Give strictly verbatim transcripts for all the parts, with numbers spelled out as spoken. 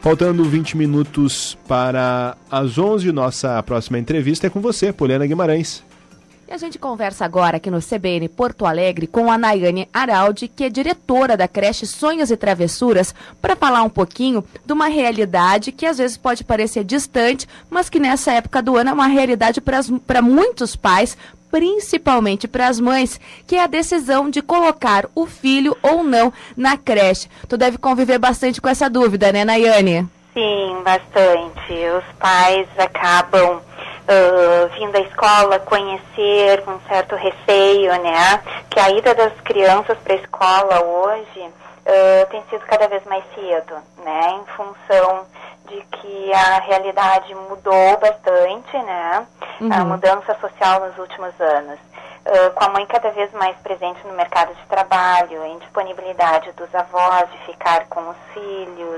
Faltando vinte minutos para as onze, nossa próxima entrevista é com você, Poliana Guimarães. E a gente conversa agora aqui no C B N Porto Alegre com a Nayane Araldi, que é diretora da creche Sonhos e Travessuras, para falar um pouquinho de uma realidade que às vezes pode parecer distante, mas que nessa época do ano é uma realidade para muitos pais, principalmente para as mães, que é a decisão de colocar o filho ou não na creche. Tu deve conviver bastante com essa dúvida, né, Nayane? Sim, bastante. Os pais acabam uh, vindo à escola conhecer com um certo receio, né? Que a ida das crianças para a escola hoje uh, tem sido cada vez mais cedo, né? Em função de que a realidade mudou bastante, né? Uhum. A mudança social nos últimos anos. Uh, com a mãe cada vez mais presente no mercado de trabalho, a indisponibilidade dos avós de ficar com os filhos,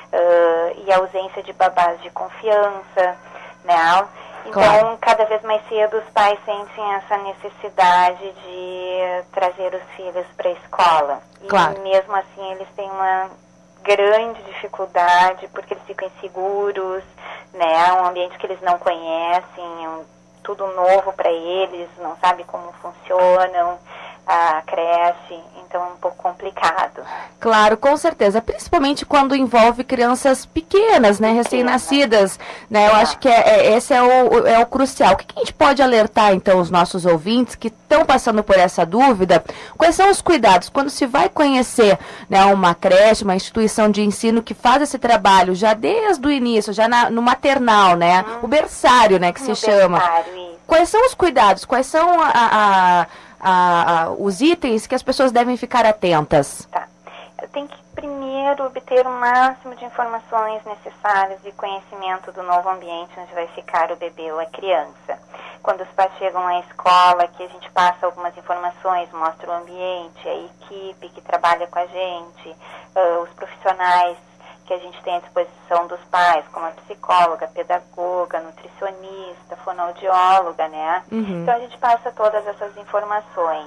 uh, e a ausência de babás de confiança, né? Então, claro, cada vez mais cedo os pais sentem essa necessidade de trazer os filhos para a escola. Claro. E mesmo assim eles têm uma grande dificuldade porque eles ficam inseguros, né? É um ambiente que eles não conhecem, é um, tudo novo para eles, não sabem como funcionam a creche, então é um pouco complicado. Claro, com certeza, principalmente quando envolve crianças pequenas, né, recém-nascidas, né, eu é. acho que é, é, esse é o, é o crucial. O que, que a gente pode alertar, então, os nossos ouvintes que estão passando por essa dúvida? Quais são os cuidados quando se vai conhecer, né, uma creche, uma instituição de ensino que faz esse trabalho já desde o início, já na, no maternal, né, hum. o berçário, né, que no se chama. Isso. Quais são os cuidados? Quais são a... a A, a, os itens que as pessoas devem ficar atentas? Tá. Tem que primeiro obter o máximo de informações necessárias e conhecimento do novo ambiente onde vai ficar o bebê ou a criança. Quando os pais chegam à escola, que a gente passa algumas informações, mostra o ambiente, a equipe que trabalha com a gente, uh, os profissionais que a gente tem à disposição dos pais, como a psicóloga, pedagoga, nutricionista, fonoaudióloga, né? Uhum. Então a gente passa todas essas informações.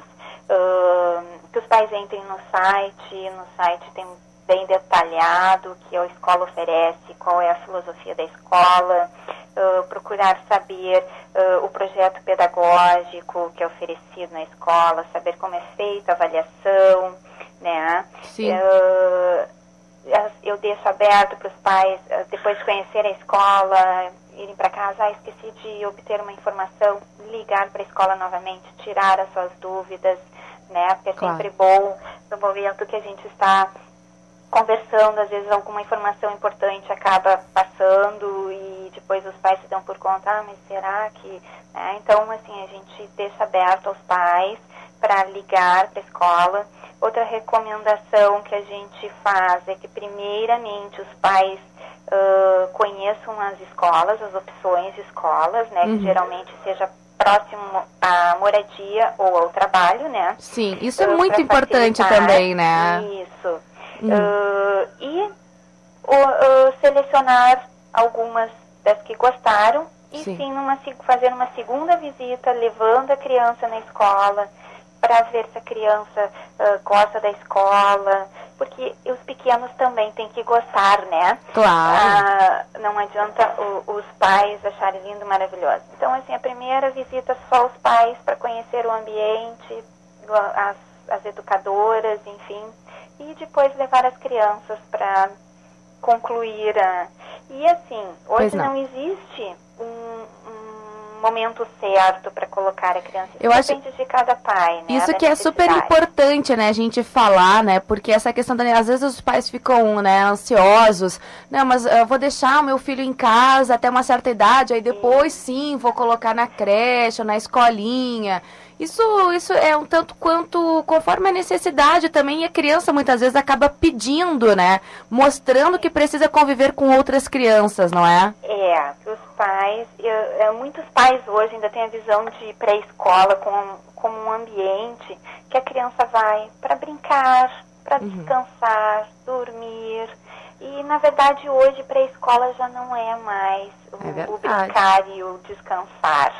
Uh, que os pais entrem no site, no site tem bem detalhado o que a escola oferece, qual é a filosofia da escola, uh, procurar saber uh, o projeto pedagógico que é oferecido na escola, saber como é feita a avaliação, né? Sim. Uh, eu deixo aberto para os pais, depois de conhecer a escola, irem para casa, ah, esqueci de obter uma informação, ligar para a escola novamente, tirar as suas dúvidas, né? Porque é claro, sempre bom, no momento que a gente está conversando, às vezes alguma informação importante acaba passando e depois os pais se dão por conta, ah, mas será que... Né? Então, assim, a gente deixa aberto aos pais para ligar para a escola. Outra recomendação que a gente faz é que, primeiramente, os pais uh, conheçam as escolas, as opções de escolas, né? Uhum. Que geralmente seja próximo à moradia ou ao trabalho, né? Sim, isso é uh, muito importante também, né? Isso. Uhum. Uh, e uh, uh, selecionar algumas das que gostaram e sim, sim numa, fazer uma segunda visita, levando a criança na escola, para ver se a criança uh, gosta da escola, porque os pequenos também têm que gostar, né? Claro. Uh, não adianta o, os pais acharem lindo, maravilhoso. Então, assim, a primeira visita só os pais para conhecer o ambiente, as, as educadoras, enfim, e depois levar as crianças para concluir. A... E assim, hoje não. não existe um... um momento certo para colocar a criança. Isso eu depende acho... de cada pai, né? Isso que é super importante, né, a gente falar, né, porque essa questão da... Às vezes os pais ficam, né, ansiosos, não, mas eu vou deixar o meu filho em casa até uma certa idade, aí depois sim, sim vou colocar na creche ou na escolinha. Isso, isso é um tanto quanto conforme a necessidade também, e a criança muitas vezes acaba pedindo, né? Mostrando que precisa conviver com outras crianças, não é? É, os pais, eu, muitos pais hoje ainda têm a visão de pré-escola como, como um ambiente que a criança vai para brincar, para uhum. descansar, dormir. E, na verdade, hoje pré-escola já não é mais o, é o brincar e o descansar.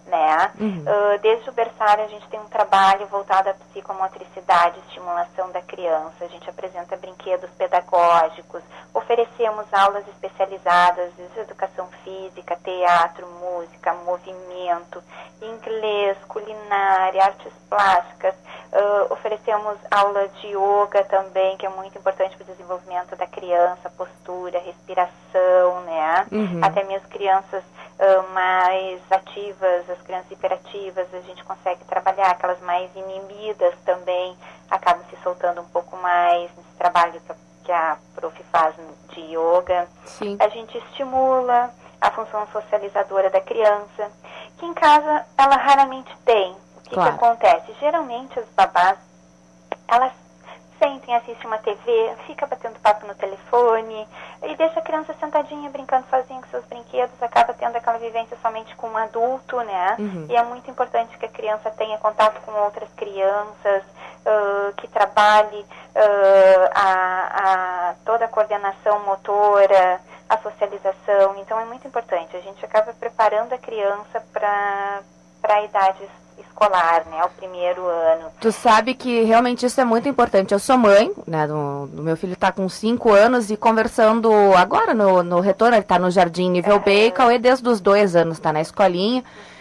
né? Uhum. Uh, desde o berçário a gente tem um trabalho voltado à psicomotricidade, estimulação da criança. A gente apresenta brinquedos pedagógicos, oferecemos aulas especializadas de educação física, teatro, música, movimento, inglês, culinária, artes plásticas. Uh, oferecemos aula de yoga também, que é muito importante para o desenvolvimento da criança, postura, respiração, né? Uhum. Até mesmo crianças uh, mais ativas, as crianças hiperativas, a gente consegue trabalhar, aquelas mais inibidas também acabam se soltando um pouco mais nesse trabalho que a prof faz de yoga. Sim. A gente estimula a função socializadora da criança, que em casa ela raramente tem. O que, Claro. que acontece? Geralmente as babás, elas sentem, assistem uma T V, fica batendo papo no telefone e deixa a criança sentadinha, brincando sozinha com seus brinquedos, acaba tendo aquela vivência somente com um adulto, né? Uhum. E é muito importante que a criança tenha contato com outras crianças, uh, que trabalhe uh, a, a, toda a coordenação motora, a socialização. Então é muito importante. A gente acaba preparando a criança para para a idade escolar, né, o primeiro ano. Tu sabe que realmente isso é muito importante. Eu sou mãe, né, do, do meu filho está com cinco anos e conversando agora no, no retorno, ele está no jardim nível B, e Cauê desde os dois anos está na escolinha,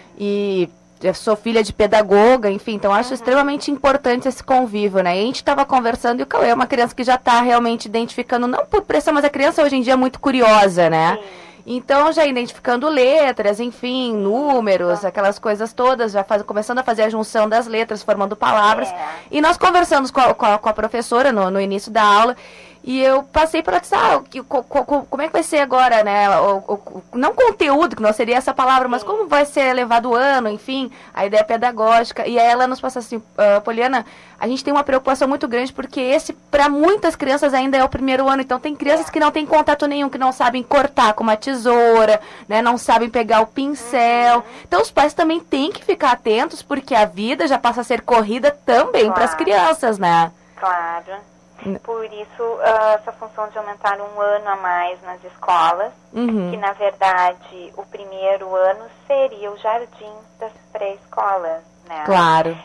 e eu sou filha de pedagoga, enfim, então acho uhum. extremamente importante esse convívio, né, e a gente estava conversando e o Cauê é uma criança que já está realmente identificando, não por pressão, mas a criança hoje em dia é muito curiosa, né. Sim. Então, já identificando letras, enfim, números, aquelas coisas todas, já faz, começando a fazer a junção das letras, formando palavras. É. E nós conversamos com a, com a, com a professora no, no início da aula, e eu passei para ela, ah, co, co, como é que vai ser agora, né? O, o, não conteúdo, que não seria essa palavra, mas como vai ser levado o ano, enfim, a ideia pedagógica. E aí ela nos passa assim, uh, Poliana, a gente tem uma preocupação muito grande, porque esse, para muitas crianças, ainda é o primeiro ano. Então, tem crianças que não têm contato nenhum, que não sabem cortar com uma tesoura, né? Não sabem pegar o pincel. Uhum. Então, os pais também têm que ficar atentos, porque a vida já passa a ser corrida também claro. Para as crianças, né? Claro. Por isso, uh, essa função de aumentar um ano a mais nas escolas, uhum. que, na verdade, o primeiro ano seria o jardim das pré-escolas, né? Claro.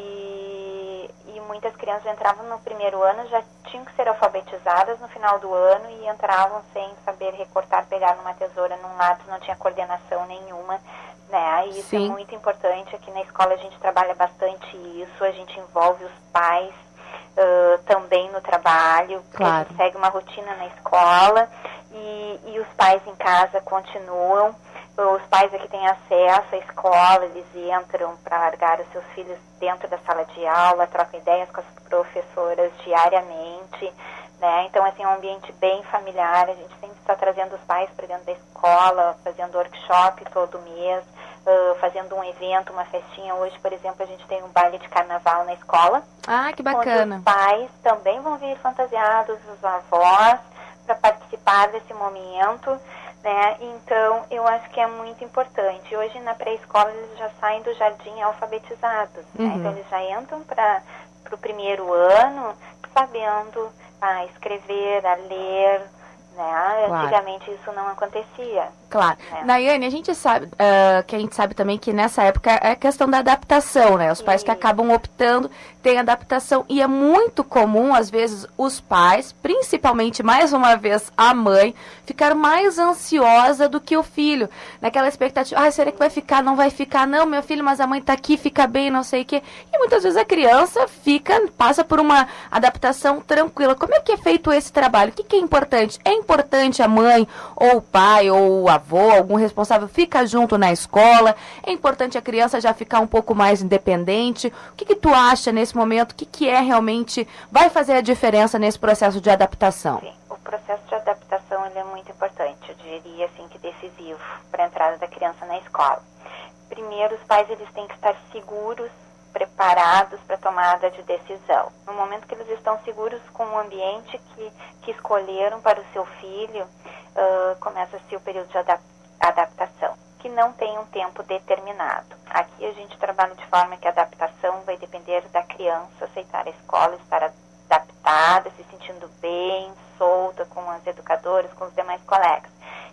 E, e muitas crianças entravam no primeiro ano, já tinham que ser alfabetizadas no final do ano e entravam sem saber recortar, pegar numa tesoura, num lápis, não tinha coordenação nenhuma, né? E isso Sim. é muito importante. Aqui na escola a gente trabalha bastante isso, a gente envolve os pais Uh, também no trabalho, claro. A gente segue uma rotina na escola e, e os pais em casa continuam. Os pais aqui têm acesso à escola, eles entram para largar os seus filhos dentro da sala de aula, trocam ideias com as professoras diariamente, né? Então, assim, é um ambiente bem familiar. A gente sempre está trazendo os pais para dentro da escola, fazendo workshop todo mês, Uh, fazendo um evento, uma festinha. Hoje, por exemplo, a gente tem um baile de carnaval na escola. Ah, que bacana. Onde os pais também vão vir fantasiados, os avós, para participar desse momento, né? Então, eu acho que é muito importante. Hoje, na pré-escola, eles já saem do jardim alfabetizados, uhum. né? Então, eles já entram para o primeiro ano sabendo a escrever, a ler, né? Claro. Antigamente isso não acontecia. Claro. Né? Nayane, a gente sabe, uh, que a gente sabe também que nessa época é a questão da adaptação, né? Os pais Sim. que acabam optando têm adaptação e é muito comum, às vezes, os pais, principalmente, mais uma vez, a mãe, ficar mais ansiosa do que o filho. Naquela expectativa, ah, será que vai ficar? Não vai ficar? Não, meu filho, mas a mãe tá aqui, fica bem, não sei o quê. E muitas vezes a criança fica, passa por uma adaptação tranquila. Como é que é feito esse trabalho? O que, que é importante? É importante a mãe, ou o pai, ou o avô, algum responsável, fica junto na escola? É importante a criança já ficar um pouco mais independente? O que, que tu acha nesse momento? O que, que é realmente, vai fazer a diferença nesse processo de adaptação? Sim, o processo de adaptação ele é muito importante, eu diria assim que decisivo para a entrada da criança na escola. Primeiro, os pais eles têm que estar seguros, preparados para a tomada de decisão. No momento que eles estão seguros com o ambiente que, que escolheram para o seu filho, uh, começa-se o período de adap- adaptação, que não tem um tempo determinado. Aqui a gente trabalha de forma que a adaptação vai depender da criança aceitar a escola, estar adaptada, se sentindo bem, solta com as educadoras, com os demais colegas.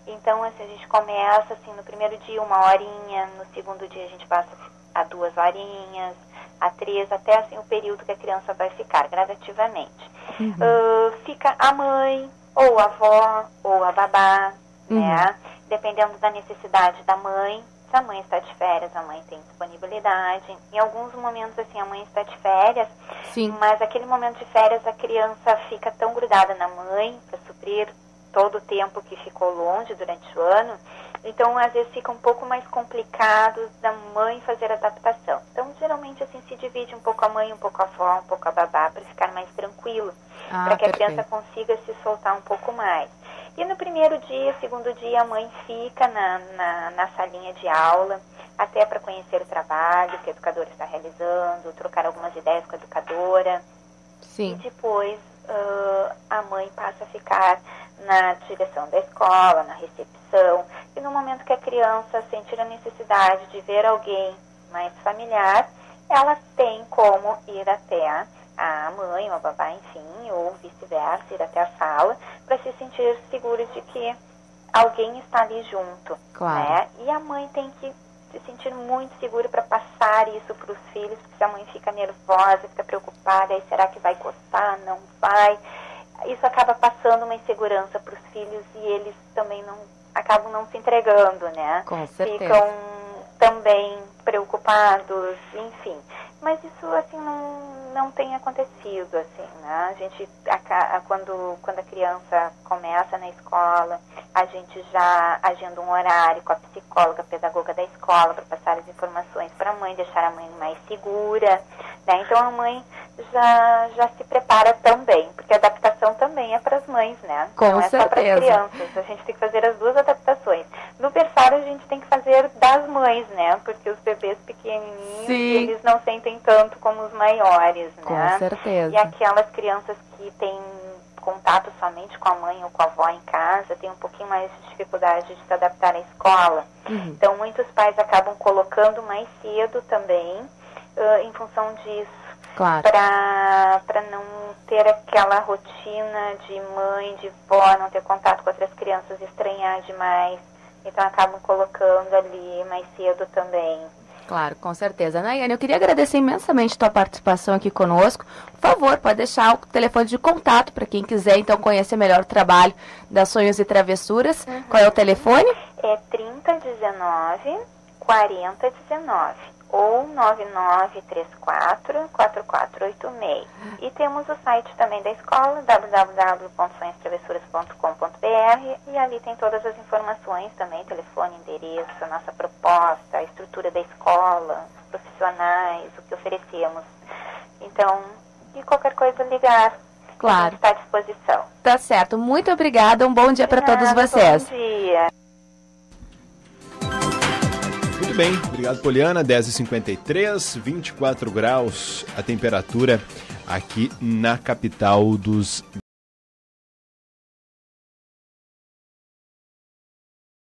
Então, assim, a gente começa, assim, no primeiro dia uma horinha, no segundo dia a gente passa a duas horinhas, a três, até, assim, o período que a criança vai ficar, gradativamente. Uhum. Uh, fica a mãe, ou a avó, ou a babá, uhum. né? Dependendo da necessidade da mãe. Se a mãe está de férias, a mãe tem disponibilidade. Em alguns momentos, assim, a mãe está de férias, Sim. mas aquele momento de férias a criança fica tão grudada na mãe para suprir todo o tempo que ficou longe durante o ano. Então, às vezes fica um pouco mais complicado da mãe fazer a adaptação. Então, geralmente, assim, se divide um pouco a mãe, um pouco a avó, um pouco a babá, para ficar mais tranquilo, ah, para que perfeito. a criança consiga se soltar um pouco mais. E no primeiro dia, segundo dia, a mãe fica na, na, na salinha de aula, até para conhecer o trabalho que a educadora está realizando, trocar algumas ideias com a educadora. Sim. E depois uh, a mãe passa a ficar na direção da escola, na recepção. E no momento que a criança sentir a necessidade de ver alguém mais familiar, ela tem como ir até a mãe, ou a babá, enfim, ou vice-versa, ir até a sala, para se sentir seguro de que alguém está ali junto. Claro. Né? E a mãe tem que se sentir muito segura para passar isso para os filhos, porque se a mãe fica nervosa, fica preocupada, aí será que vai gostar, não vai? Isso acaba passando uma insegurança para os filhos e eles também não acabam não se entregando, né? Com certeza. Ficam também preocupados, enfim. Mas isso, assim, não, não tem acontecido, assim, né? A gente, a, quando, quando a criança começa na escola, a gente já agenda um horário com a psicóloga, a pedagoga da escola, para passar as informações para a mãe, deixar a mãe mais segura, né? Então, a mãe já, já se prepara também, porque a adaptação também é para as mães, né? Com não é certeza. Só para as crianças, a gente tem que fazer as duas adaptações. No berçário, a gente tem que fazer das mães, né? Porque os bebês pequenininhos, Sim. eles não sentem tanto como os maiores, né? Com certeza. E aquelas crianças que têm contato somente com a mãe ou com a avó em casa, têm um pouquinho mais de dificuldade de se adaptar à escola. Uhum. Então, muitos pais acabam colocando mais cedo também, uh, em função disso. Claro. Para não ter aquela rotina de mãe, de vó, não ter contato com outras crianças, estranhar demais. Então, acabam colocando ali mais cedo também. Claro, com certeza. Nayane, eu queria agradecer imensamente a tua participação aqui conosco. Por favor, pode deixar o telefone de contato para quem quiser, então, conhecer melhor o trabalho da Sonhos e Travessuras. Uhum. Qual é o telefone? É trinta, dezenove, quarenta, dezenove. Ou nove nove três quatro, quatro quatro oito seis. E temos o site também da escola, w w w ponto sonhos travessuras ponto com ponto b r, e ali tem todas as informações também, telefone, endereço, a nossa proposta, a estrutura da escola, os profissionais, o que oferecemos. Então, e qualquer coisa ligar, claro. A gente está à disposição. Tá certo. Muito obrigada, um bom dia para todos vocês. Bom dia. Muito bem, obrigado, Poliana. dez e cinquenta e três, vinte e quatro graus a temperatura aqui na capital dos